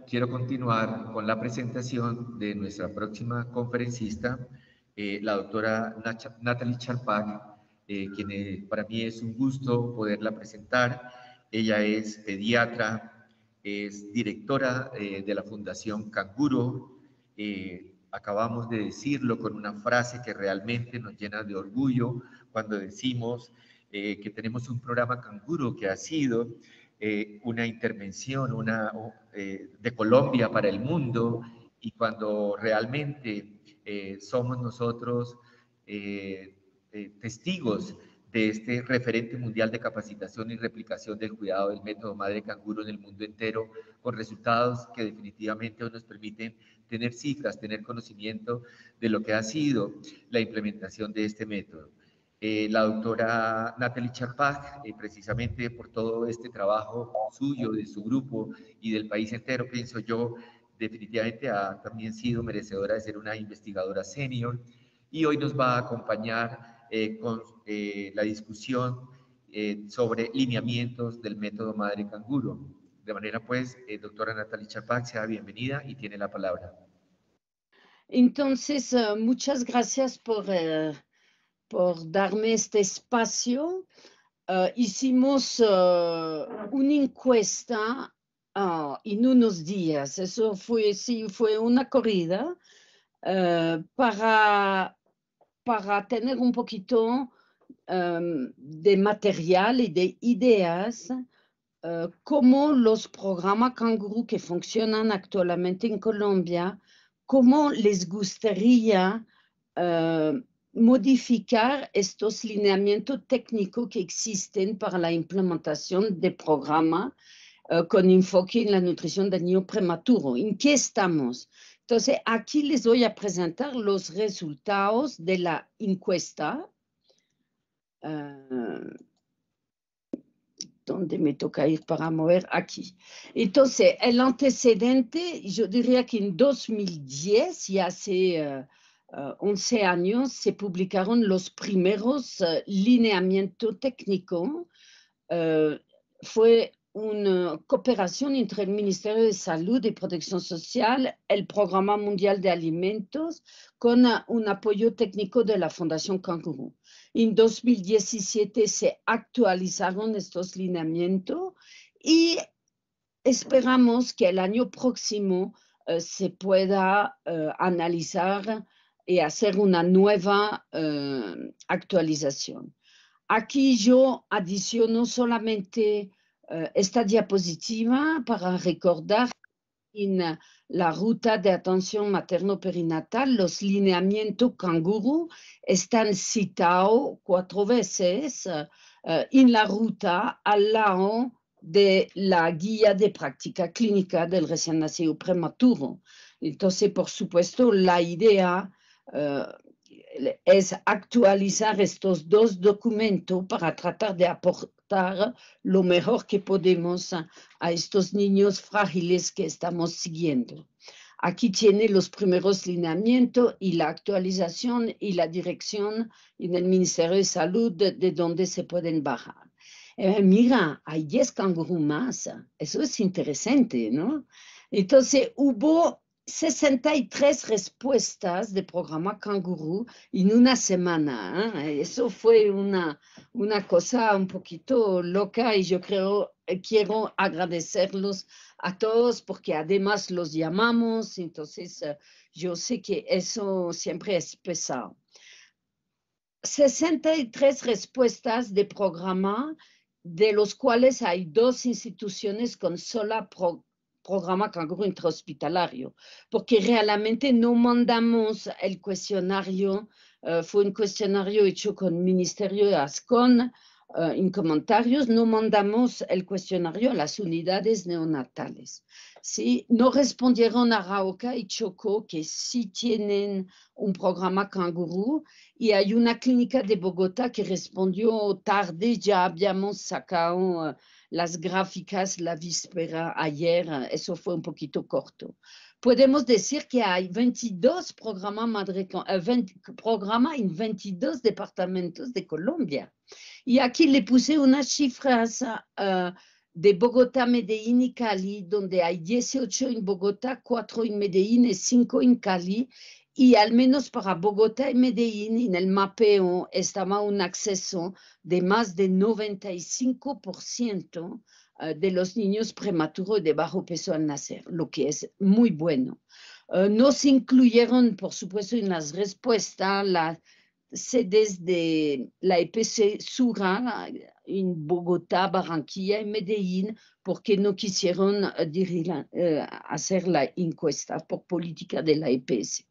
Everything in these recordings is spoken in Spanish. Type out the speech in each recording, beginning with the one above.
quiero continuar con la presentación de nuestra próxima conferencista, la doctora Natalie Charpak, quien para mí es un gusto poderla presentar. Ella es pediatra, es directora de la Fundación Canguro. Acabamos de decirlo con una frase que realmente nos llena de orgullo cuando decimos que tenemos un programa Canguro que ha sido una intervención de Colombia para el mundo, y cuando realmente somos nosotros testigos de este referente mundial de capacitación y replicación del cuidado del método Madre Canguro en el mundo entero, con resultados que definitivamente nos permiten tener cifras, tener conocimiento de lo que ha sido la implementación de este método. La doctora Natalie Charpak, precisamente por todo este trabajo suyo, de su grupo y del país entero, pienso yo, definitivamente ha también sido merecedora de ser una investigadora senior, y hoy nos va a acompañar con la discusión sobre lineamientos del método Madre Canguro. De manera pues, doctora Natalie Charpak, sea bienvenida y tiene la palabra. Entonces, muchas gracias por darme este espacio. Hicimos una encuesta en unos días. Eso fue, sí, fue una corrida para tener un poquito de material y de ideas, cómo los programas Canguro que funcionan actualmente en Colombia, cómo les gustaría modificar estos lineamientos técnicos que existen para la implementación de programas con enfoque en la nutrición del niño prematuro. ¿En qué estamos? Entonces, aquí les voy a presentar los resultados de la encuesta. ¿Dónde me toca ir para mover? Aquí. Entonces, el antecedente, yo diría que en 2010, y hace 11 años, se publicaron los primeros lineamientos técnicos. Fue una cooperación entre el Ministerio de Salud y Protección Social, el Programa Mundial de Alimentos, con un apoyo técnico de la Fundación Canguro. En 2017 se actualizaron estos lineamientos y esperamos que el año próximo se pueda analizar y hacer una nueva actualización. Aquí yo adiciono solamente esta diapositiva para recordar en la ruta de atención materno-perinatal, los lineamientos Canguro están citados 4 veces en la ruta al lado de la guía de práctica clínica del recién nacido prematuro. Entonces, por supuesto, la idea es actualizar estos dos documentos para tratar de aportar lo mejor que podemos a estos niños frágiles que estamos siguiendo. Aquí tiene los primeros lineamientos y la actualización y la dirección en el Ministerio de Salud de donde se pueden bajar. Mira, hay 10 canguros más. Eso es interesante, ¿no? Entonces, hubo 63 respuestas de programa Canguro en una semana. Eso fue una cosa un poquito loca, y yo quiero agradecerlos a todos porque además los llamamos. Entonces, yo sé que eso siempre es pesado. 63 respuestas de programa, de los cuales hay 2 instituciones con sola programa Canguro intrahospitalario, porque realmente no mandamos el cuestionario, fue un cuestionario hecho con el Ministerio de Ascon, en comentarios, no mandamos el cuestionario a las unidades neonatales. ¿Sí? No respondieron a Arauca y Chocó, que sí tienen un programa Canguro, y hay una clínica de Bogotá que respondió tarde. Ya habíamos sacado las gráficas la víspera ayer, eso fue un poquito corto. Podemos decir que hay 22 programas en 22 departamentos de Colombia. Y aquí le puse unas cifras de Bogotá, Medellín y Cali, donde hay 18 en Bogotá, 4 en Medellín y 5 en Cali, y al menos para Bogotá y Medellín, en el mapeo estaba un acceso de más de 95% de los niños prematuros de bajo peso al nacer, lo que es muy bueno. No se incluyeron, por supuesto, en las respuestas las sedes de la EPC Sura en Bogotá, Barranquilla y Medellín, porque no quisieron hacer la encuesta por política de la EPS.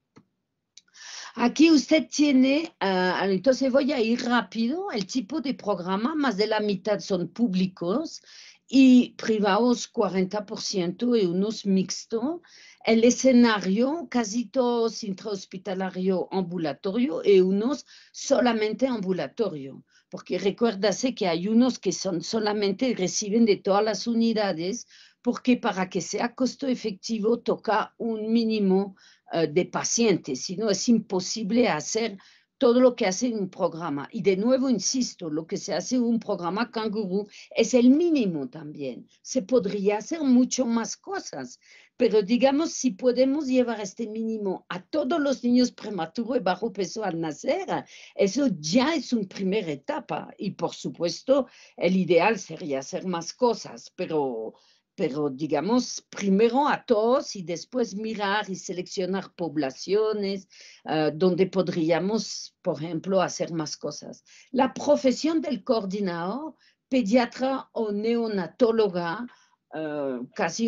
Aquí usted tiene, entonces voy a ir rápido, el tipo de programa, más de la mitad son públicos y privados 40% y unos mixtos. El escenario, casi todos intrahospitalario ambulatorio y unos solamente ambulatorio, porque recuérdase que hay unos que son solamente reciben de todas las unidades, porque para que sea costo efectivo toca un mínimo de pacientes, si no es imposible hacer todo lo que hace un programa. Y de nuevo, insisto, lo que se hace en un programa Canguro es el mínimo también. Se podría hacer mucho más cosas, pero digamos, si podemos llevar este mínimo a todos los niños prematuros y bajo peso al nacer, eso ya es una primera etapa. Y por supuesto, el ideal sería hacer más cosas, pero digamos, primero a todos y después mirar y seleccionar poblaciones donde podríamos, por ejemplo, hacer más cosas. La profesión del coordinador, pediatra o neonatóloga, casi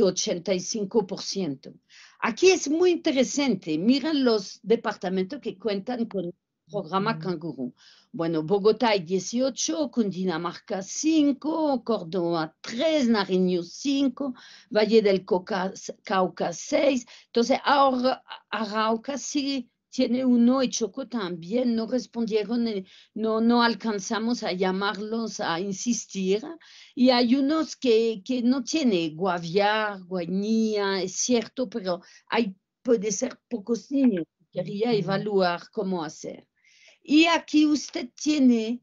85%. Aquí es muy interesante, miren los departamentos que cuentan con el programa Canguro. Bueno, Bogotá hay 18, Cundinamarca 5, Córdoba 3, Nariño 5, Valle del Cauca 6. Entonces, ahora Arauca sí tiene uno y Choco también. No respondieron, no alcanzamos a llamarlos, a insistir. Y hay unos que no tienen Guaviare, Guainía, es cierto, pero puede ser pocos niños. Quería evaluar cómo hacer. Y aquí usted tiene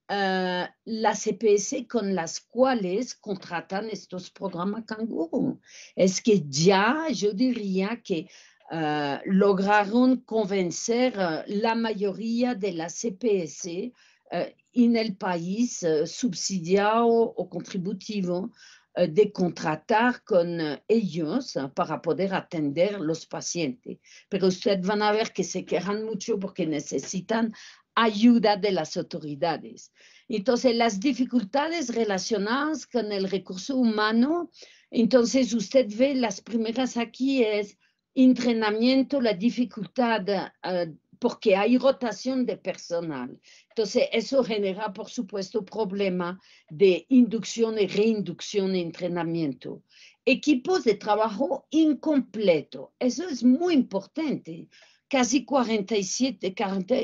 las EPS con las cuales contratan estos programas Canguro. Es que ya yo diría que lograron convencer la mayoría de las EPS en el país subsidiado o contributivo de contratar con ellos para poder atender los pacientes. Pero ustedes van a ver que se quejan mucho porque necesitan ayuda de las autoridades. Entonces, las dificultades relacionadas con el recurso humano, entonces usted ve las primeras aquí es entrenamiento, la dificultad porque hay rotación de personal. Entonces, eso genera, por supuesto, problema de inducción y reinducción de entrenamiento. Equipos de trabajo incompleto, eso es muy importante, casi 47,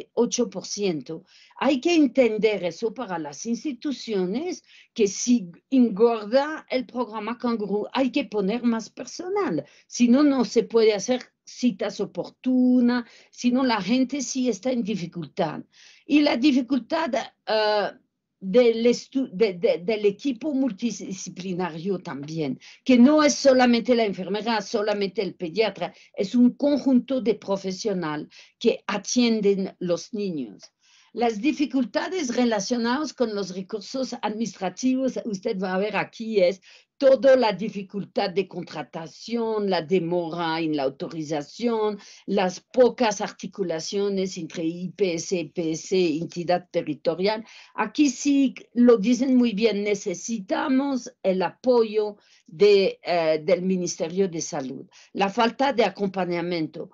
48%. Hay que entender eso para las instituciones, que si engorda el programa Canguro, hay que poner más personal, si no, no se puede hacer citas oportunas, si no la gente sí está en dificultad. Y la dificultad del equipo multidisciplinario también, que no es solamente la enfermera, solamente el pediatra, es un conjunto de profesionales que atienden los niños. Las dificultades relacionadas con los recursos administrativos, usted va a ver aquí, es toda la dificultad de contratación, la demora en la autorización, las pocas articulaciones entre IPS, EPS, entidad territorial. Aquí sí lo dicen muy bien, necesitamos el apoyo del Ministerio de Salud. La falta de acompañamiento,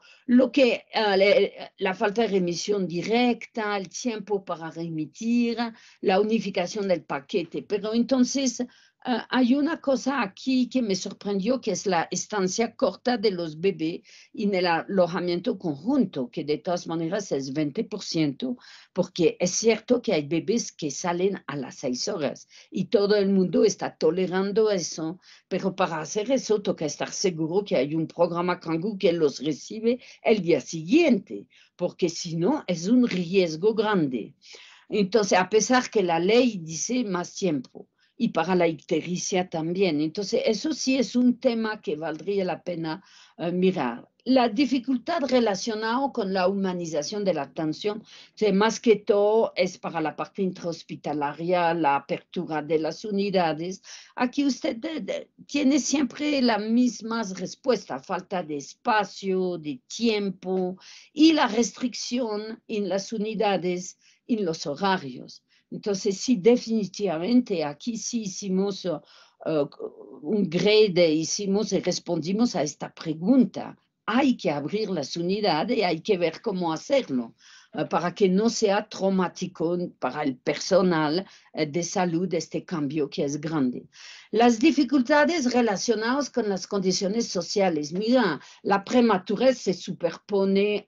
la falta de remisión directa, el tiempo para remitir, la unificación del paquete. Pero entonces hay una cosa aquí que me sorprendió, que es la estancia corta de los bebés en el alojamiento conjunto, que de todas maneras es 20%, porque es cierto que hay bebés que salen a las 6 horas y todo el mundo está tolerando eso, pero para hacer eso toca estar seguro que hay un programa Canguro que los recibe el día siguiente, porque si no es un riesgo grande. Entonces, a pesar que la ley dice más tiempo. y para la ictericia también. Entonces, eso sí es un tema que valdría la pena mirar. La dificultad relacionada con la humanización de la atención, más que todo es para la parte intrahospitalaria, la apertura de las unidades. Aquí usted tiene siempre la misma respuesta, falta de espacio, de tiempo y la restricción en las unidades, en los horarios. Entonces, sí, definitivamente, aquí sí hicimos un grade, hicimos y respondimos a esta pregunta. Hay que abrir las unidades y hay que ver cómo hacerlo para que no sea traumático para el personal de salud este cambio que es grande. Las dificultades relacionadas con las condiciones sociales. Mira, la prematurez se superpone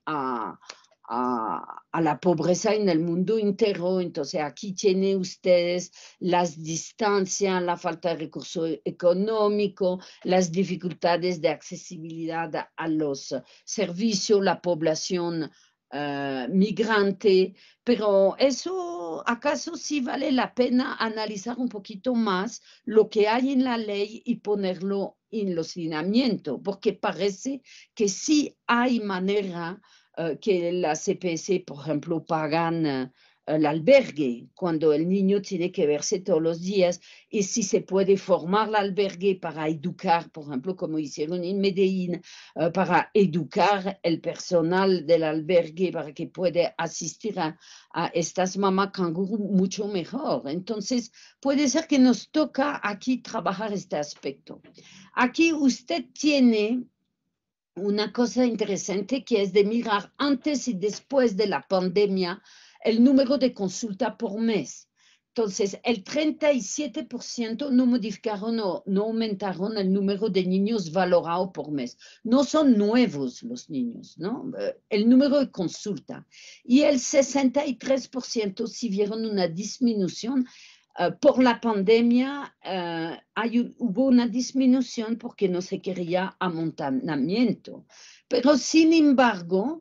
a la pobreza en el mundo entero. Entonces, aquí tienen ustedes las distancias, la falta de recurso económico, las dificultades de accesibilidad a los servicios, la población migrante, pero eso, ¿acaso sí vale la pena analizar un poquito más lo que hay en la ley y ponerlo en los lineamientos? Porque parece que sí hay manera que la CPS, por ejemplo, pagan el albergue cuando el niño tiene que verse todos los días y si se puede formar el albergue para educar, por ejemplo, como hicieron en Medellín, para educar el personal del albergue para que pueda asistir a estas mamás canguro mucho mejor. Entonces, puede ser que nos toca aquí trabajar este aspecto. Aquí usted tiene una cosa interesante que es de mirar antes y después de la pandemia el número de consulta por mes. Entonces, el 37% no modificaron o no aumentaron el número de niños valorados por mes. No son nuevos los niños, ¿no? El número de consulta. Y el 63% sí vieron una disminución. Por la pandemia hubo una disminución porque no se quería amontonamiento. Pero sin embargo,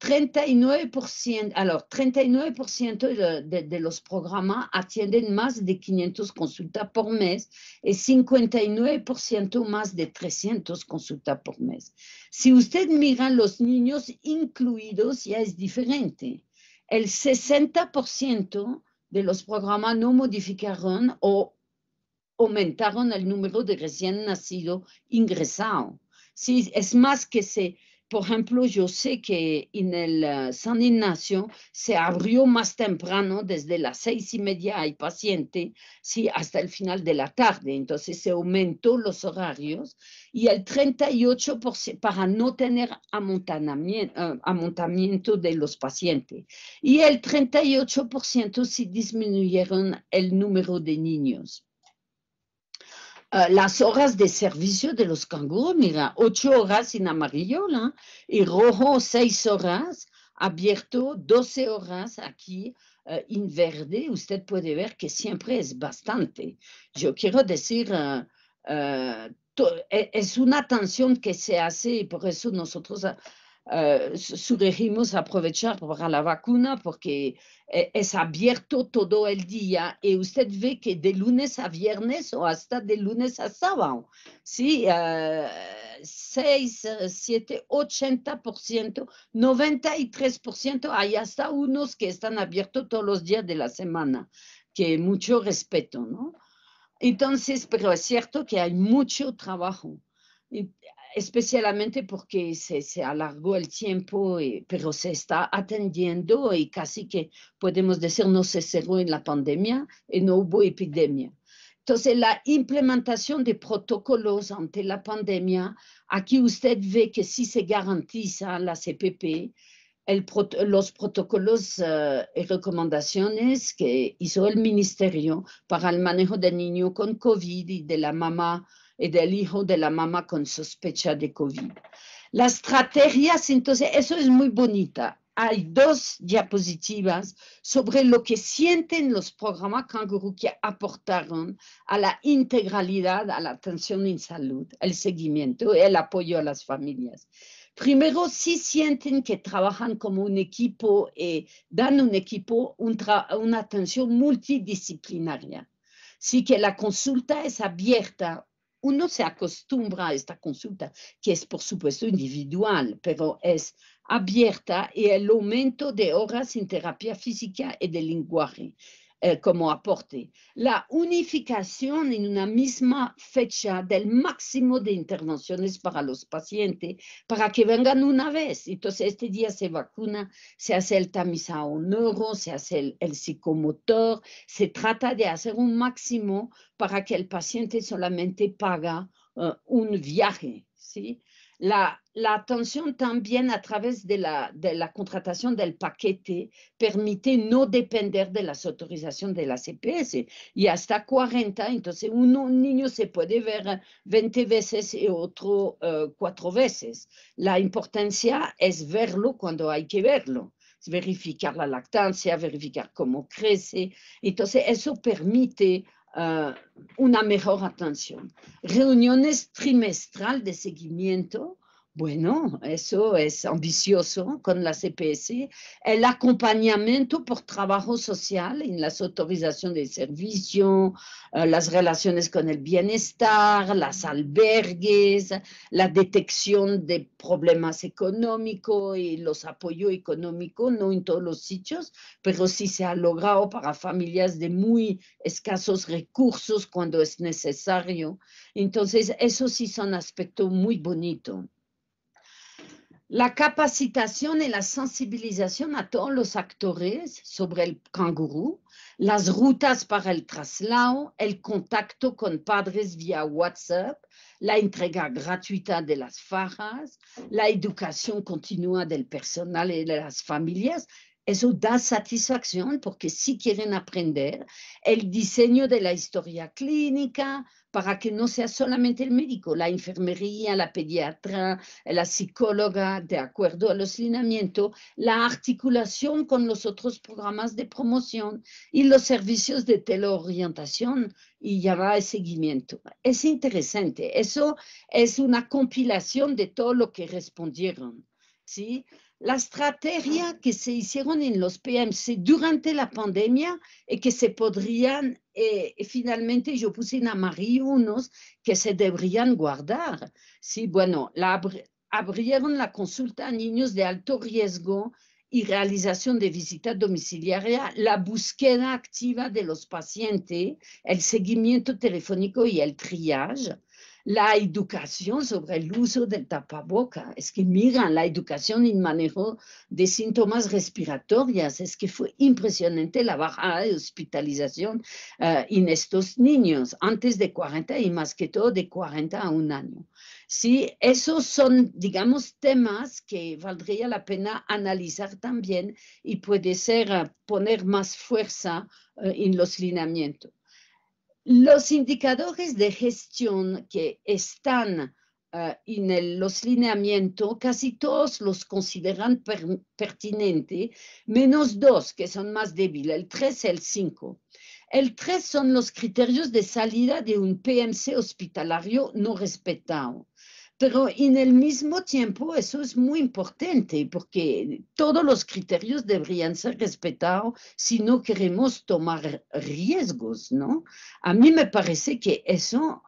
39% de los programas atienden más de 500 consultas por mes y 59% más de 300 consultas por mes. Si usted mira los niños incluidos, ya es diferente. El 60% de los programas no modificaron o aumentaron el número de recién nacidos ingresados. Sí, es más que por ejemplo, yo sé que en el San Ignacio se abrió más temprano, desde las 6:30 hay paciente, sí, hasta el final de la tarde. Entonces se aumentó los horarios y el 38% para no tener amontamiento de los pacientes. Y el 38% sí disminuyeron el número de niños. Las horas de servicio de los canguros, mira, 8 horas en amarillo, ¿no? Y rojo 6 horas, abierto 12 horas aquí en verde. Usted puede ver que siempre es bastante. Yo quiero decir, es una atención que se hace y por eso nosotros sugerimos aprovechar para la vacuna porque es abierto todo el día y usted ve que de lunes a viernes o hasta de lunes a sábado, ¿sí? 6, 7, 80%, 93%, hay hasta unos que están abiertos todos los días de la semana, que mucho respeto, ¿no? Entonces, pero es cierto que hay mucho trabajo, especialmente porque se alargó el tiempo, pero se está atendiendo y casi que podemos decir no se cerró en la pandemia y no hubo epidemia. Entonces, la implementación de protocolos ante la pandemia, aquí usted ve que sí se garantiza la CPP, los protocolos y recomendaciones que hizo el ministerio para el manejo del niño con COVID y de la mamá y del hijo de la mamá con sospecha de COVID. Las estrategias, entonces, eso es muy bonita. Hay 2 diapositivas sobre lo que sienten los programas Canguro que aportaron a la integralidad, a la atención en salud, el seguimiento y el apoyo a las familias. Primero, sí sienten que trabajan como un equipo y dan un equipo, una atención multidisciplinaria. sí que la consulta es abierta. Uno se acostumbra a esta consulta, que es por supuesto individual, pero es abierta y el aumento de horas en terapia física y de lenguaje como aporte. La unificación en una misma fecha del máximo de intervenciones para los pacientes, para que vengan una vez. Entonces, este día se vacuna, se hace el tamizado neuro, se hace el psicomotor, se trata de hacer un máximo para que el paciente solamente paga un viaje, ¿sí? La atención también a través de la contratación del paquete permite no depender de las autorizaciones de la CPS y hasta 40, entonces un niño se puede ver 20 veces y otro 4 veces. La importancia es verlo cuando hay que verlo, verificar la lactancia, verificar cómo crece, entonces eso permite una mejor atención. Reuniones trimestral de seguimiento, bueno, eso es ambicioso con la CPS. El acompañamiento por trabajo social en las autorizaciones de servicio, las relaciones con el bienestar, las albergues, la detección de problemas económicos y los apoyos económicos, no en todos los sitios, pero sí se ha logrado para familias de muy escasos recursos cuando es necesario. Entonces, esos sí son aspectos muy bonitos. La capacitación y la sensibilización a todos los actores sobre el canguro, las rutas para el traslado, el contacto con padres vía WhatsApp, la entrega gratuita de las fajas, la educación continua del personal y de las familias. Eso da satisfacción porque si quieren aprender el diseño de la historia clínica para que no sea solamente el médico, la enfermería, la pediatra, la psicóloga, de acuerdo a los lineamientos, la articulación con los otros programas de promoción y los servicios de teleorientación y llamada de seguimiento. Es interesante, eso es una compilación de todo lo que respondieron, ¿sí? La estrategia que se hicieron en los PMC durante la pandemia y que se podrían, finalmente yo puse en amarillo unos que se deberían guardar. Sí, bueno, abrieron la consulta a niños de alto riesgo y realización de visita domiciliaria, la búsqueda activa de los pacientes, el seguimiento telefónico y el triage, la educación sobre el uso del tapaboca. Es que miran la educación en manejo de síntomas respiratorios. Es que fue impresionante la bajada de hospitalización en estos niños antes de 40 y más que todo de 40 a un año. Sí, esos son, digamos, temas que valdría la pena analizar también y puede ser poner más fuerza en los lineamientos. Los indicadores de gestión que están en los lineamientos, casi todos los consideran pertinentes, menos dos que son más débiles, el 3 y el 5. El 3 son los criterios de salida de un PMC hospitalario no respetado. Pero en el mismo tiempo eso es muy importante porque todos los criterios deberían ser respetados si no queremos tomar riesgos, ¿no? A mí me parece que eso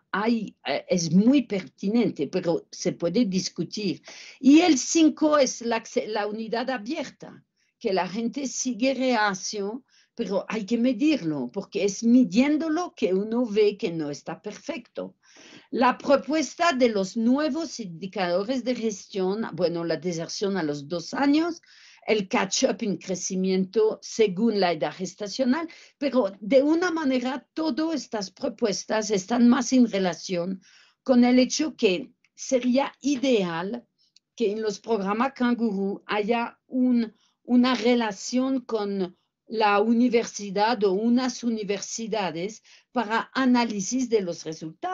es muy pertinente, pero se puede discutir. Y el 5 es la unidad abierta, que la gente sigue reacio, pero hay que medirlo, porque es midiéndolo que uno ve que no está perfecto. La propuesta de los nuevos indicadores de gestión, bueno, la deserción a los 2 años, el catch-up en crecimiento según la edad gestacional, pero de una manera todas estas propuestas están más en relación con el hecho que sería ideal que en los programas Canguro haya una relación con la universidad o unas universidades para análisis de los resultados.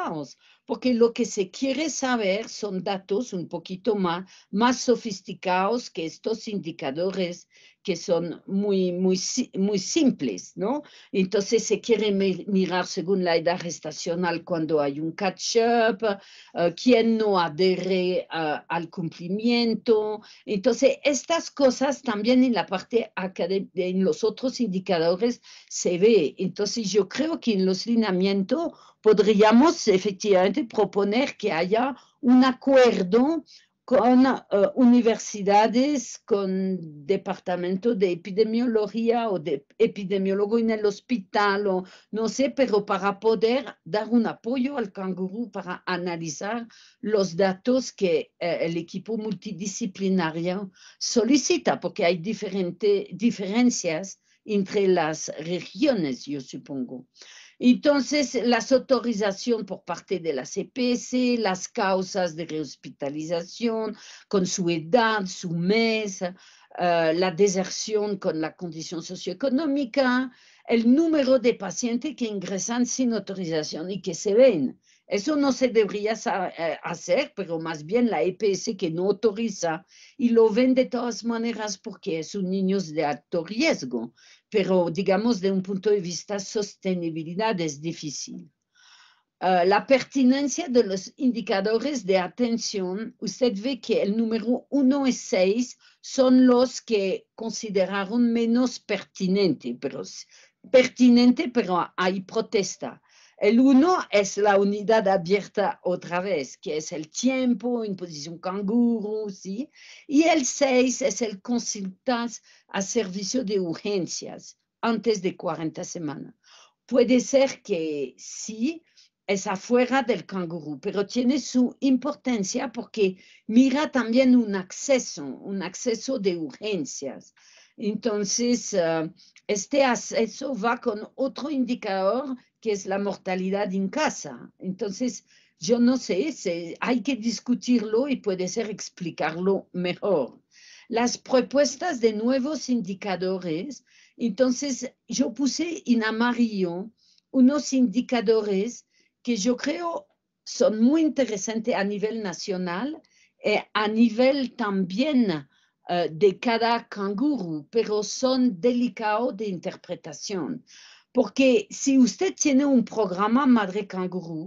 resultados, porque lo que se quiere saber son datos un poquito más sofisticados que estos indicadores que son muy simples, ¿no? Entonces se quiere mirar según la edad gestacional cuando hay un catch-up, quién no adhiere al cumplimiento. Entonces, estas cosas también en la parte académica, en los otros indicadores se ve. Entonces, yo creo que en los lineamientos podríamos efectivamente proponer que haya un acuerdo con universidades, con departamento de epidemiología o de epidemiólogo en el hospital, o no sé, pero para poder dar un apoyo al canguro para analizar los datos que el equipo multidisciplinario solicita, porque hay diferencias entre las regiones, yo supongo. Entonces, las autorizaciones por parte de la CPS, las causas de rehospitalización con su edad, su mes, la deserción con la condición socioeconómica, el número de pacientes que ingresan sin autorización y que se ven. Eso no se debería hacer, pero más bien la EPS que no autoriza y lo ven de todas maneras porque son niños de alto riesgo, pero digamos de un punto de vista sostenibilidad es difícil. La pertinencia de los indicadores de atención, usted ve que el número 1 y 6 son los que consideraron menos pertinente, pero hay protesta. El 1 es la unidad abierta otra vez, que es el tiempo en posición canguro, ¿sí? Y el 6 es el consultar a servicio de urgencias antes de 40 semanas. Puede ser que sí, es afuera del canguro, pero tiene su importancia porque mira también un acceso de urgencias. Entonces, este acceso va con otro indicador que es la mortalidad en casa. Entonces, yo no sé, hay que discutirlo y puede ser explicarlo mejor. Las propuestas de nuevos indicadores, entonces yo puse en amarillo unos indicadores que yo creo son muy interesantes a nivel nacional, a nivel también de cada canguro, pero son delicados de interpretación. Porque si usted tiene un programa Madre Canguro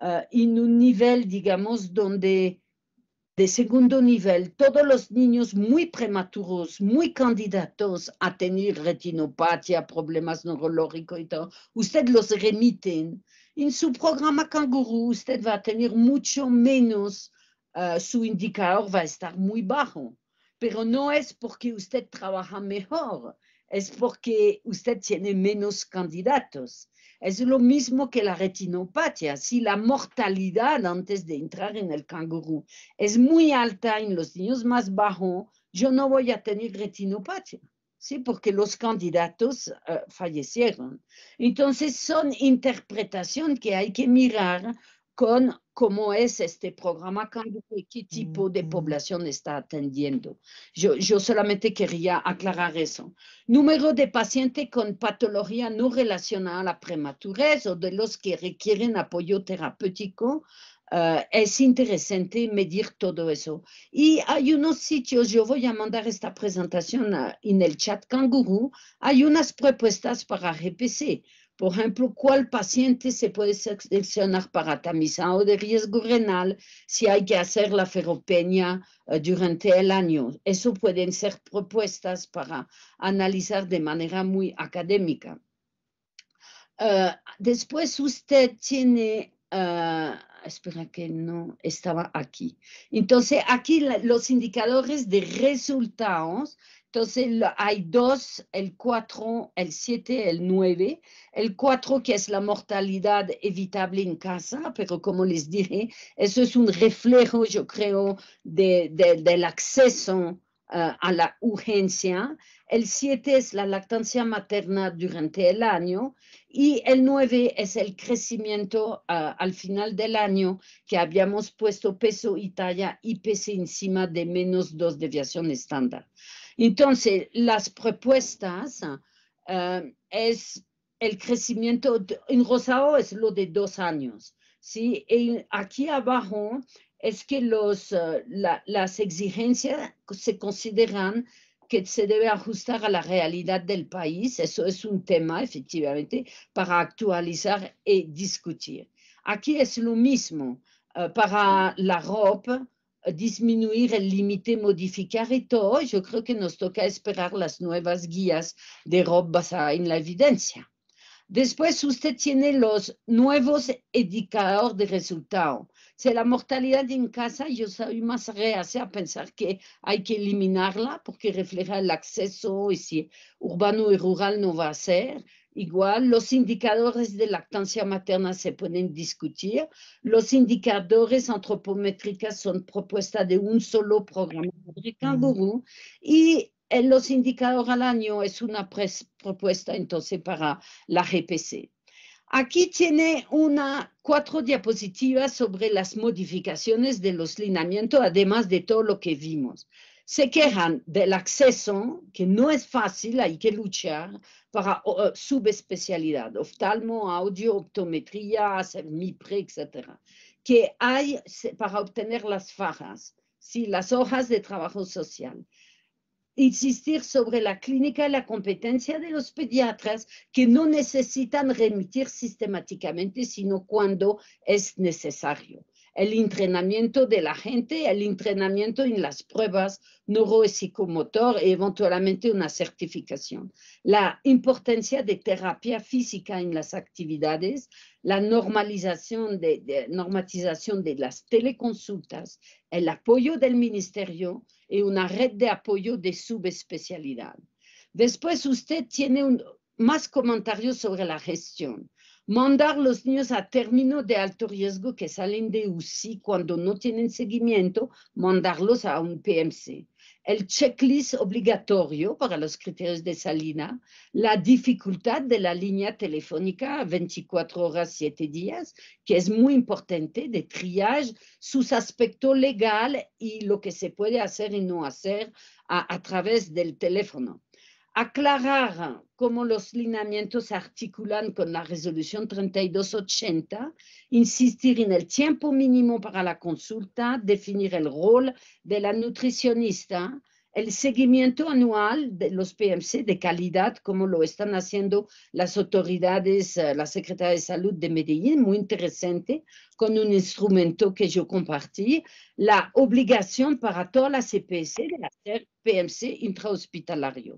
en un nivel, digamos, donde de segundo nivel, todos los niños muy prematuros, muy candidatos a tener retinopatía, problemas neurológicos y todo, usted los remiten. En su programa Canguro, usted va a tener mucho menos, su indicador va a estar muy bajo, pero no es porque usted trabaja mejor, es porque usted tiene menos candidatos. Es lo mismo que la retinopatía. Si la mortalidad antes de entrar en el canguro es muy alta en los niños más bajos, yo no voy a tener retinopatía, ¿sí? Porque los candidatos fallecieron. Entonces, son interpretaciones que hay que mirar con cómo es este programa canguro y qué tipo de población está atendiendo. Yo solamente quería aclarar eso. Número de pacientes con patología no relacionada a la prematurez o de los que requieren apoyo terapéutico. Es interesante medir todo eso. Y hay unos sitios, yo voy a mandar esta presentación en el chat Canguro, hay unas propuestas para GPC. Por ejemplo, ¿cuál paciente se puede seleccionar para tamizado de riesgo renal si hay que hacer la ferropenia durante el año? Eso pueden ser propuestas para analizar de manera muy académica. Después usted tiene, espera que no estaba aquí. Entonces, aquí los indicadores de resultados. Entonces, hay dos, el 4, el 7, el 9. El 4, que es la mortalidad evitable en casa, pero como les dije, eso es un reflejo, yo creo, del acceso a la urgencia. El 7 es la lactancia materna durante el año y el 9 es el crecimiento al final del año, que habíamos puesto peso y talla y peso encima de menos 2 deviaciones estándar. Entonces, las propuestas es el crecimiento, en rosado es lo de 2 años. ¿sí? Y aquí abajo es que las exigencias se consideran que se debe ajustar a la realidad del país. Eso es un tema, efectivamente, para actualizar y discutir. Aquí es lo mismo. Para la ropa, disminuir el límite, modificar y todo. Yo creo que nos toca esperar las nuevas guías de ropa basada en la evidencia. Después usted tiene los nuevos indicadores de resultado. Si la mortalidad en casa, yo soy más reacia a pensar que hay que eliminarla porque refleja el acceso y si urbano y rural no va a ser. Igual, los indicadores de lactancia materna se pueden discutir. Los indicadores antropométricos son propuestas de un solo programa de Canguro y los indicadores al año es una propuesta entonces para la GPC. Aquí tiene 4 diapositivas sobre las modificaciones de los lineamientos, además de todo lo que vimos. Se quejan del acceso, que no es fácil, hay que luchar para subespecialidad, oftalmo, audio, optometría, MIPRE, etc. Que hay para obtener las fajas, ¿sí? Las hojas de trabajo social. Insistir sobre la clínica y la competencia de los pediatras que no necesitan remitir sistemáticamente, sino cuando es necesario. El entrenamiento de la gente, el entrenamiento en las pruebas neuropsicomotor y eventualmente una certificación. La importancia de terapia física en las actividades, la normatización de las teleconsultas, el apoyo del ministerio y una red de apoyo de subespecialidad. Después usted tiene más comentarios sobre la gestión. Mandar los niños a término de alto riesgo que salen de UCI cuando no tienen seguimiento, mandarlos a un PMC. El checklist obligatorio para los criterios de salida, la dificultad de la línea telefónica 24 horas, 7 días, que es muy importante, de triage, sus aspectos legales y lo que se puede hacer y no hacer a través del teléfono. Aclarar cómo los lineamientos se articulan con la resolución 3280, insistir en el tiempo mínimo para la consulta, definir el rol de la nutricionista, el seguimiento anual de los PMC de calidad, como lo están haciendo las autoridades, la Secretaría de Salud de Medellín, muy interesante, con un instrumento que yo compartí, la obligación para todas las EPS de hacer PMC intrahospitalario.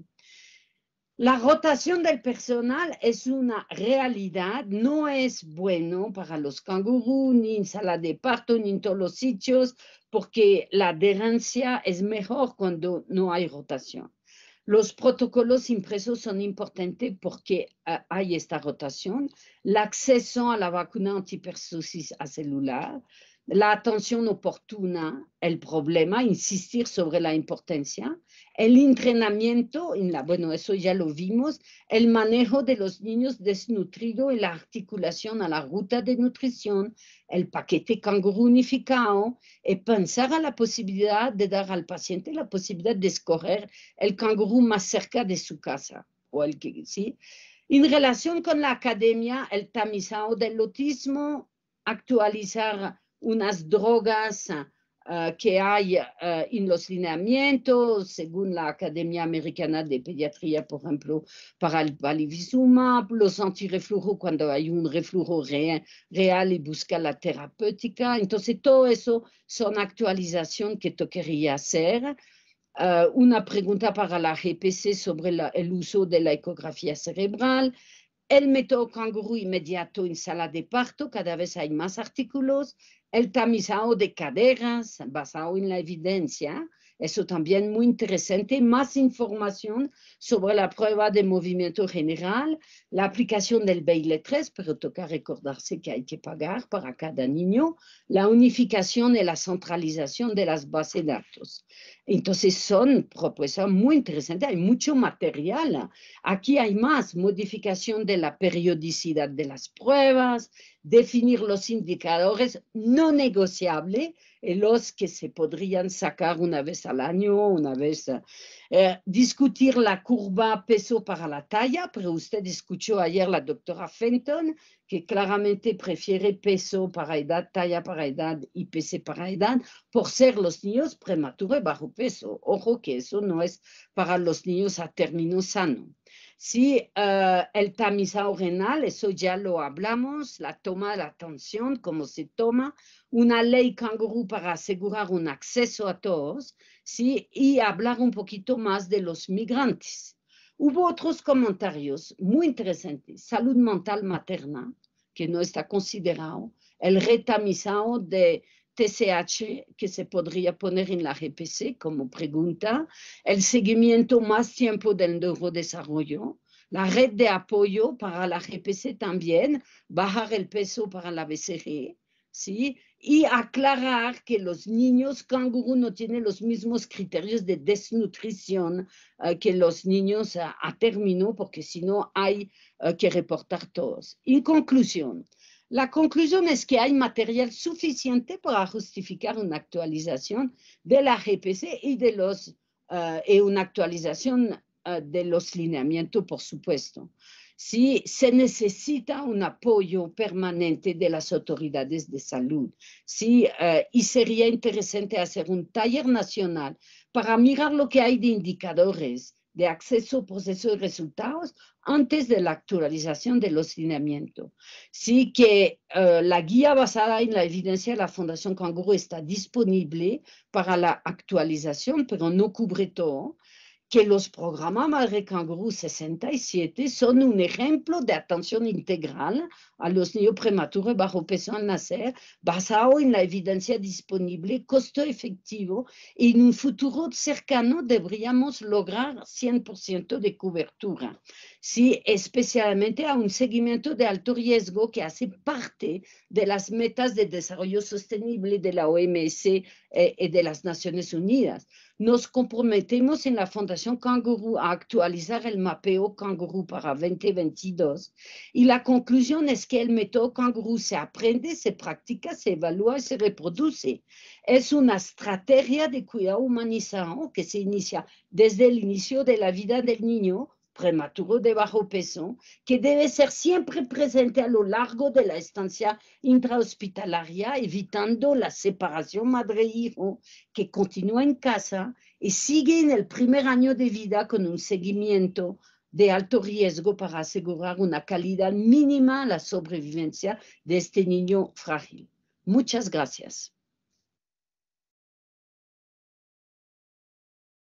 La rotación del personal es una realidad, no es bueno para los cangurú, ni en sala de parto, ni en todos los sitios, porque la adherencia es mejor cuando no hay rotación. Los protocolos impresos son importantes porque hay esta rotación, el acceso a la vacuna antipersosis celular, la atención oportuna, el problema, insistir sobre la importancia, el entrenamiento, bueno, eso ya lo vimos, el manejo de los niños desnutridos y la articulación a la ruta de nutrición, el paquete canguro unificado, y pensar a la posibilidad de dar al paciente la posibilidad de escoger el canguro más cerca de su casa. O el que, ¿sí? En relación con la academia, el tamizado del autismo, actualizar unas drogas que hay en los lineamientos, según la Academia Americana de Pediatría, por ejemplo, para el palivizumab, los antirreflujo cuando hay un reflujo real y busca la terapéutica. Entonces, todo eso son actualizaciones que tocaría hacer. Una pregunta para la GPC sobre el uso de la ecografía cerebral. El método canguro inmediato en sala de parto, cada vez hay más artículos. El tamizado de caderas basado en la evidencia, eso también muy interesante. Más información sobre la prueba de movimiento general, la aplicación del BIL3, pero toca recordarse que hay que pagar para cada niño, la unificación y la centralización de las bases de datos. Entonces son propuestas muy interesantes, hay mucho material. Aquí hay más, modificación de la periodicidad de las pruebas, definir los indicadores no negociables, los que se podrían sacar una vez al año, una vez, discutir la curva peso para la talla, pero usted escuchó ayer la doctora Fenton, que claramente prefiere peso para edad, talla para edad y peso para edad, por ser los niños prematuros bajo peso. Ojo que eso no es para los niños a término sano. Sí, el tamizado renal, eso ya lo hablamos, la toma de la atención, cómo se toma, una ley canguro para asegurar un acceso a todos, sí, y hablar un poquito más de los migrantes. Hubo otros comentarios muy interesantes. Salud mental materna, que no está considerado, el retamizado de TSH que se podría poner en la GPC como pregunta, el seguimiento más tiempo del neurodesarrollo, la red de apoyo para la GPC también, bajar el peso para la BCG, ¿sí? Y aclarar que los niños canguro no tienen los mismos criterios de desnutrición que los niños a término, porque si no hay que reportar todos. En conclusión, la conclusión es que hay material suficiente para justificar una actualización de la GPC y de una actualización de los lineamientos, por supuesto. Sí, se necesita un apoyo permanente de las autoridades de salud. Sí, y sería interesante hacer un taller nacional para mirar lo que hay de indicadores de acceso, proceso y resultados antes de la actualización de los lineamientos. Sí que la guía basada en la evidencia de la Fundación Canguro está disponible para la actualización, pero no cubre todo. Que los programas Madre Canguro 67 son un ejemplo de atención integral a los niños prematuros bajo peso al nacer, basado en la evidencia disponible, costo efectivo, y en un futuro cercano deberíamos lograr 100% de cobertura. Sí, especialmente a un seguimiento de alto riesgo que hace parte de las metas de desarrollo sostenible de la OMS y de las Naciones Unidas. Nos comprometemos en la Fundación Canguro a actualizar el mapeo Canguro para 2022 y la conclusión es que el método Canguro se aprende, se practica, se evalúa y se reproduce. Es una estrategia de cuidado humanizado que se inicia desde el inicio de la vida del niño prematuro de bajo peso, que debe ser siempre presente a lo largo de la estancia intrahospitalaria, evitando la separación madre-hijo, que continúa en casa y sigue en el primer año de vida con un seguimiento de alto riesgo para asegurar una calidad mínima a la sobrevivencia de este niño frágil. Muchas gracias.